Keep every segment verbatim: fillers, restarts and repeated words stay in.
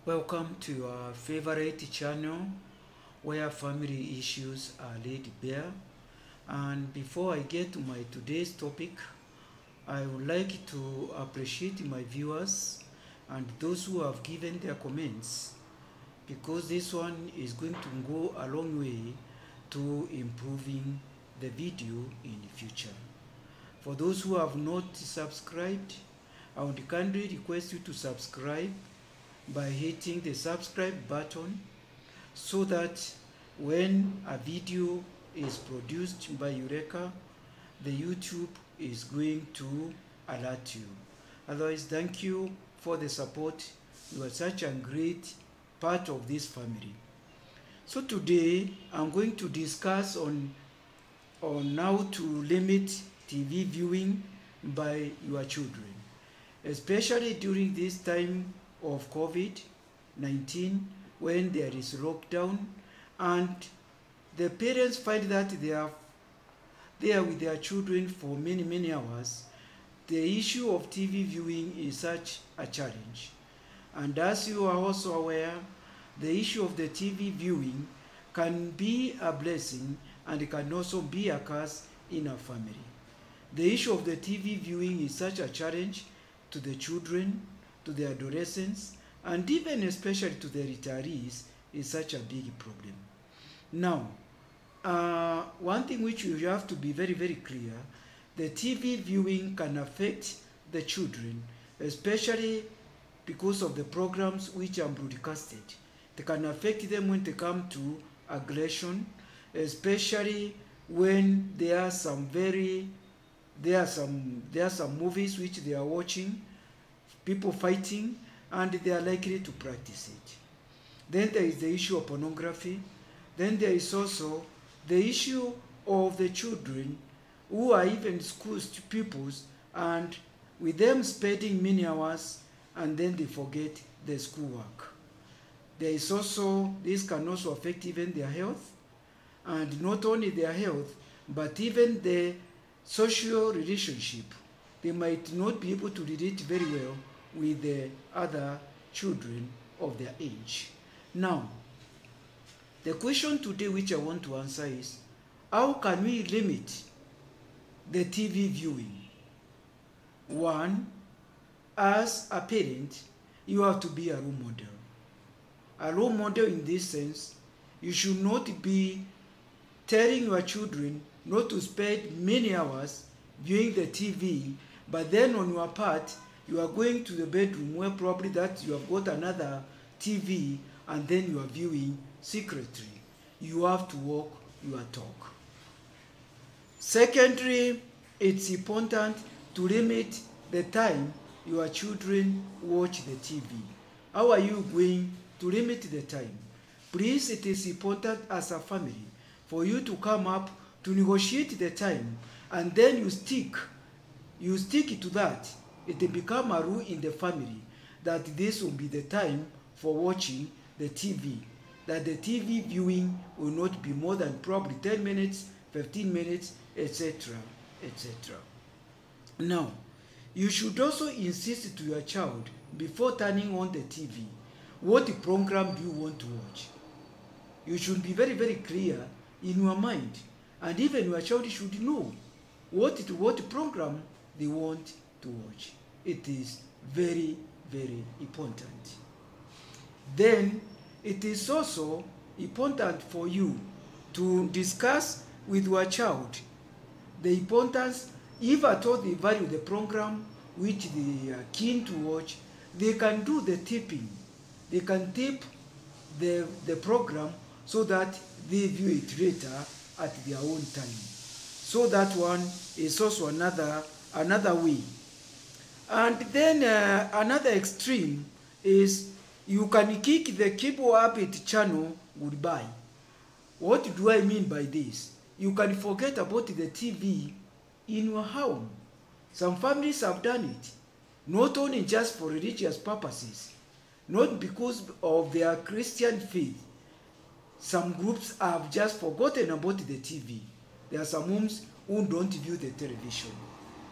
Welcome to your favorite channel where family issues are laid bare. And before I get to my today's topic, I would like to appreciate my viewers and those who have given their comments, because this one is going to go a long way to improving the video in the future. For those who have not subscribed, I would kindly request you to subscribe by hitting the subscribe button, so that when a video is produced by Eureka, the YouTube is going to alert you. Otherwise, thank you for the support. You are such a great part of this family. So today I'm going to discuss on on how to limit T V viewing by your children, especially during this time of COVID nineteen, when there is lockdown and the parents find that they are there with their children for many many hours. The issue of T V viewing is such a challenge, and as you are also aware, the issue of the T V viewing can be a blessing and it can also be a curse in a family. The issue of the T V viewing is such a challenge to the children, to the adolescents, and even especially to the retirees is such a big problem. Now, uh, one thing which you have to be very, very clear, the T V viewing can affect the children, especially because of the programs which are broadcasted. They can affect them when they come to aggression, especially when there are some very, there are some, there are some movies which they are watching, people fighting, and they are likely to practice it. Then there is the issue of pornography. Then there is also the issue of the children who are even school pupils, and with them spending many hours and then they forget the schoolwork. There is also, this can also affect even their health, and not only their health, but even the social relationship. They might not be able to relate very well with the other children of their age. Now, the question today which I want to answer is, how can we limit the T V viewing? One, as a parent, you have to be a role model. A role model in this sense, you should not be telling your children not to spend many hours viewing the T V, but then on your part, you are going to the bedroom where probably that you have got another T V and then you are viewing secretly. You have to walk your talk. Secondly, it's important to limit the time your children watch the T V. How are you going to limit the time? Please, it is important as a family for you to come up to negotiate the time, and then you stick, you stick to that. It will become a rule in the family that this will be the time for watching the T V, that the T V viewing will not be more than probably ten minutes, fifteen minutes, et cetera, et cetera. Now, you should also insist to your child before turning on the T V, what program do you want to watch? You should be very, very clear in your mind, and even your child should know what, it, what program they want to watch. It is very, very important. Then, it is also important for you to discuss with your child the importance, if at all they value the program which they are keen to watch, they can do the tipping. They can tip the, the program so that they view it later at their own time. So that one is also another, another way. And then uh, another extreme is you can kick the cable habit channel goodbye. What do I mean by this? You can forget about the T V in your home. Some families have done it, not only just for religious purposes, not because of their Christian faith. Some groups have just forgotten about the T V. There are some homes who don't view the television.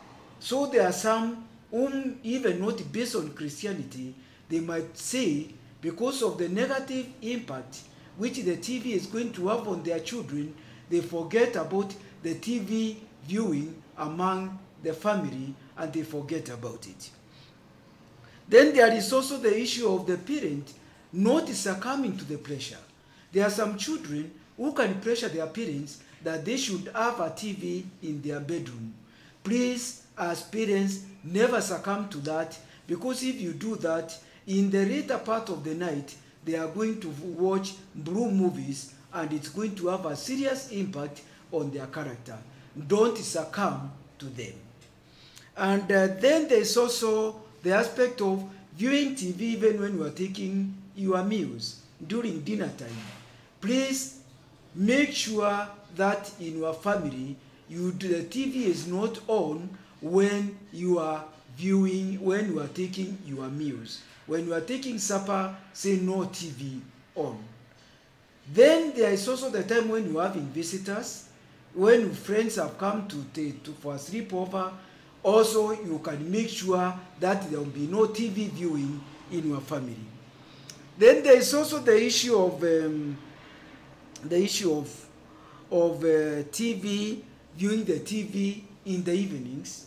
So there are some whom, even not based on Christianity, they might say because of the negative impact which the T V is going to have on their children, they forget about the T V viewing among the family and they forget about it. Then there is also the issue of the parent not succumbing to the pressure. There are some children who can pressure their parents that they should have a T V in their bedroom. Please, as parents, never succumb to that, because if you do that, in the later part of the night, they are going to watch blue movies and it's going to have a serious impact on their character. Don't succumb to them. And uh, then there's also the aspect of viewing T V even when you are taking your meals during dinner time. Please make sure that in your family, you, the T V is not on when you are viewing, when you are taking your meals. When you are taking supper, say no T V on. Then there is also the time when you are having visitors, when friends have come to, to for a sleepover. Also, you can make sure that there will be no T V viewing in your family. Then there is also the issue of um, the issue of of uh, T V, viewing the T V in the evenings.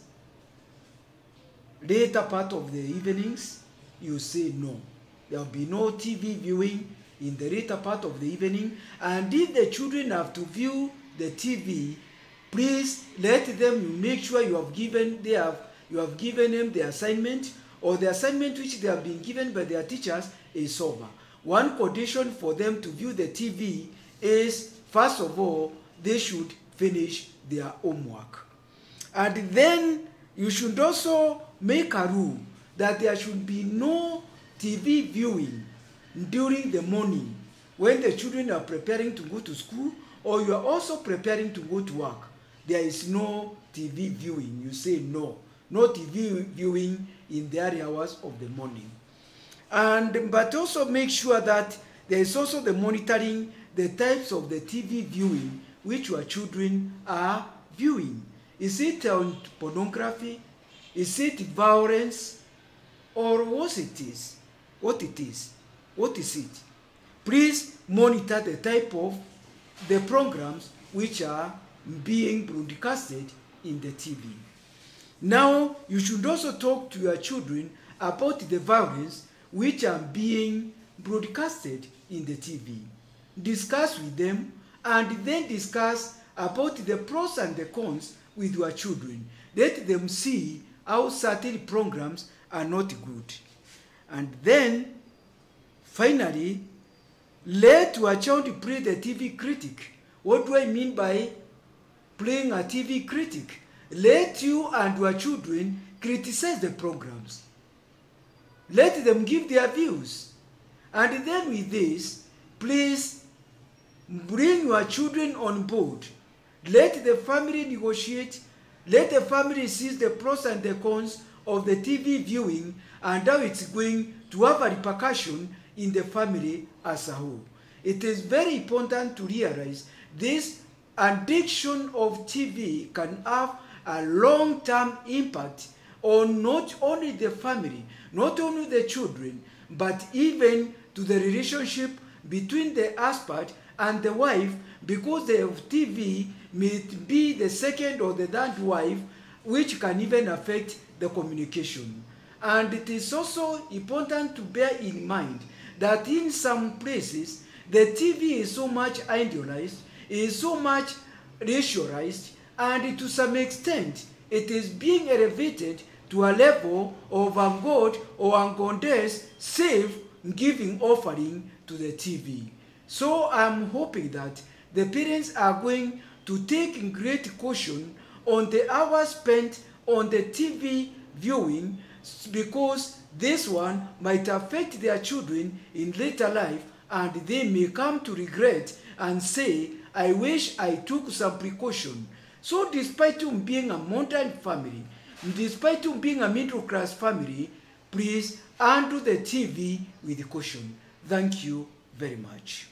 Later part of the evenings, you say no. There will be no T V viewing in the later part of the evening. And if the children have to view the T V, please let them, make sure you have given, they have, you have given them the assignment, or the assignment which they have been given by their teachers is over. One condition for them to view the T V is, first of all, they should finish their homework. And then you should also make a rule that there should be no T V viewing during the morning when the children are preparing to go to school, or you are also preparing to go to work. There is no T V viewing. You say no. No T V viewing in the early hours of the morning. And but also make sure that there is also the monitoring the types of the T V viewing which your children are viewing. Is it on pornography? Is it violence? Or what it is? What it is? What is it? Please monitor the type of the programs which are being broadcasted in the T V. Now, you should also talk to your children about the violence which are being broadcasted in the T V. Discuss with them and then discuss about the pros and the cons with your children. Let them see how certain programs are not good. And then, finally, let your child play the T V critic. What do I mean by playing a T V critic? Let you and your children criticize the programs. Let them give their views. And then with this, please bring your children on board. Let the family negotiate. Let the family see the pros and the cons of the T V viewing and how it's going to have a repercussion in the family as a whole. It is very important to realize this addiction of T V can have a long-term impact on not only the family, not only the children, but even to the relationship between the husband and the wife, because the T V may be the second or the third wife, which can even affect the communication. And it is also important to bear in mind that in some places, the T V is so much idealized, is so much racialized, and to some extent, it is being elevated to a level of a god or a goddess save giving offering to the T V. So I'm hoping that the parents are going to take great caution on the hours spent on the T V viewing, because this one might affect their children in later life and they may come to regret and say, I wish I took some precaution. So despite you being a modern family, despite you being a middle class family, please handle the T V with caution. Thank you very much.